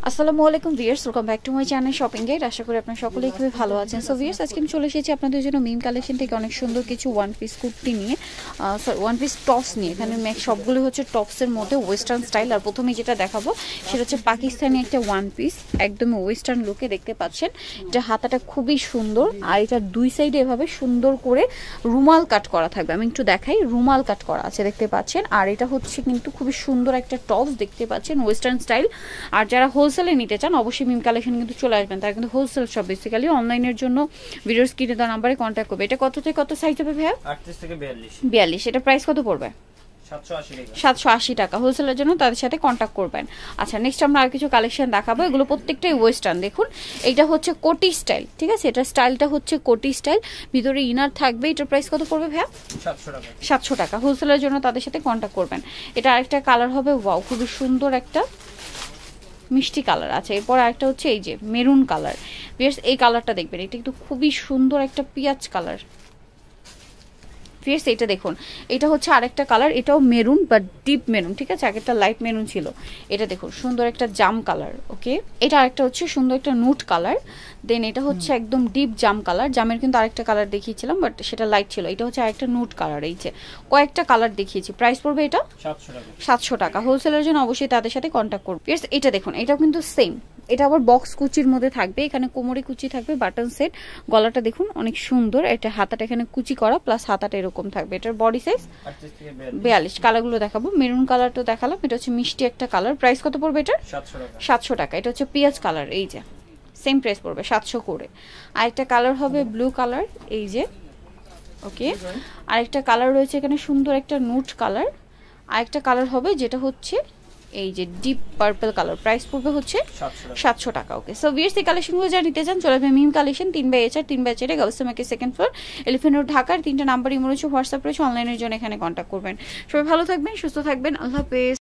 আসসালামু আলাইকুম viewers, welcome back to my channel shopping guide. আশা করি আপনারা সকলেই খুবই ভালো আছেন। সো ভিউয়ার্স, আজকে আমি চলে এসেছি আপনাদের জন্য মিম কালেকশন থেকে অনেক সুন্দর কিছু ওয়ান পিস কুর্তি নিয়ে, ওয়ান পিস টপস নিয়ে। এখানে সবগুলো হচ্ছে টপসের মধ্যে ওয়েস্টার্ন স্টাইল। আর প্রথমে যেটা দেখাবো সেটা হচ্ছে পাকিস্তানি একটা ওয়ান পিস, একদমই ওয়েস্টার্ন লুকে দেখতে পাচ্ছেন। এটা হাতাটা খুবই সুন্দর, আর এটা দুই সাইডে এভাবে সুন্দর করে রুমাল কাট করা থাকবে। আমি একটু দেখাই, রুমাল কাট করা আছে দেখতে পাচ্ছেন। আর এটা হচ্ছে কিন্তু খুবই সুন্দর একটা টপস দেখতে পাচ্ছেন, ওয়েস্টার্ন স্টাইল। আর যারা হোলসেলে নিতে চান অবশ্যই মিম কালেকশন কিন্তু চলে আসবেন, তারা কিন্তু হোলসেল সব। বেসিক্যালি অনলাইনের জন্য ভিডিওর স্ক্রিনে দেওয়া নাম্বারে কন্ট্যাক্ট করবে। এটা কত থেকে কত সাইজ হবে ভাইয়া? 38 থেকে 42। এটা প্রাইস কত পড়বে? 780 টাকা। হোলসেলের জন্য তাদের সাথে কন্ট্যাক্ট করবেন। আচ্ছা, নেক্সট আমরা আর কিছু কালেকশন দেখাবো। এগুলো প্রত্যেকটাই ওয়েস্টার্ন। দেখুন, এইটা হচ্ছে কোটি স্টাইল, ঠিক আছে? এটা স্টাইলটা হচ্ছে কোটি স্টাইল, ভিতরে ইনার থাকবে। এটার প্রাইস কত পড়বে ভাইয়া? 700 টাকা। হোলসেলের জন্য তাদের সাথে কন্ট্যাক্ট করবেন। এটা আরেকটা কালার হবে, ওয়াও, খুবই সুন্দর একটা মিষ্টি কালার আছে। এরপর আরেকটা হচ্ছে এই যে মেরুন কালার। ভিউয়ার্স, এই কালারটা দেখবেন, এটা কিন্তু খুবই সুন্দর একটা পেঁয়াজ কালার। ভিউয়ার্স, এটা দেখুন, এটা হচ্ছে আরেকটা কালার, এটাও মেরুন বাট ডিপ মেরুন, ঠিক আছে? আগেরটা লাইট মেরুন ছিল, এটা দেখুন সুন্দর একটা জাম কালার। ওকে, এটা আরেকটা হচ্ছে সুন্দর একটা নুট কালার। দেন এটা হচ্ছে একদম ডিপ জাম কালার। জামের কিন্তু আরেকটা কালার দেখিয়েছিলাম বাট সেটা লাইট ছিল। এটা হচ্ছে আরেকটা নুট কালার। এই যে কয়েকটা কালার দেখিয়েছি। প্রাইস পড়বে এটা 700 টাকা। হোলসেলের জন্য অবশ্যই তাদের সাথে কন্ট্যাক্ট করবে। ভিউয়ার্স, এটা দেখুন, এটাও কিন্তু সেম। এটা আবার বক্স কুচির মধ্যে থাকবে, এখানে কোমরে কুচি থাকবে, বাটন সেট। গলাটা দেখুন অনেক সুন্দর। এটা হাতাটা এখানে কুচি করা, প্লাস হাতাটা এরকম থাকবে। এটার বডি সাইজ 42। কালারগুলো দেখাবো। মেরুন কালারটা দেখালাম, এটা হচ্ছে মিষ্টি একটা কালার। প্রাইস কত পড়বে এটা? 700 টাকা। এটা হচ্ছে পেঁয়াজ কালার। এই যে সেম প্রাইস পড়বে 700 করে। আরেকটা কালার হবে ব্লু কালার, এই যে। ওকে, আরেকটা কালার রয়েছে এখানে সুন্দর একটা নুট কালার। আরেকটা কালার হবে যেটা হচ্ছে এই যে ডিপ পার্পল কালার। প্রাইস পড়বে হচ্ছে 700 টাকা। ওকে, সো ভিউয়ার্স, এই কালেকশনগুলো যারা নিতে চান চলে আসবেন Mim collection, 3/4 3/4 Gausia market, second floor, Elephant Road, ঢাকার। 3টা নাম্বার ইমো রয়েছে, হোয়াটসঅ্যাপ রয়েছে, অনলাইনের জন্য এখানে কন্ট্যাক্ট করবেন। সবাই ভালো থাকবেন, সুস্থ থাকবেন, আল্লাহ হাফেজ।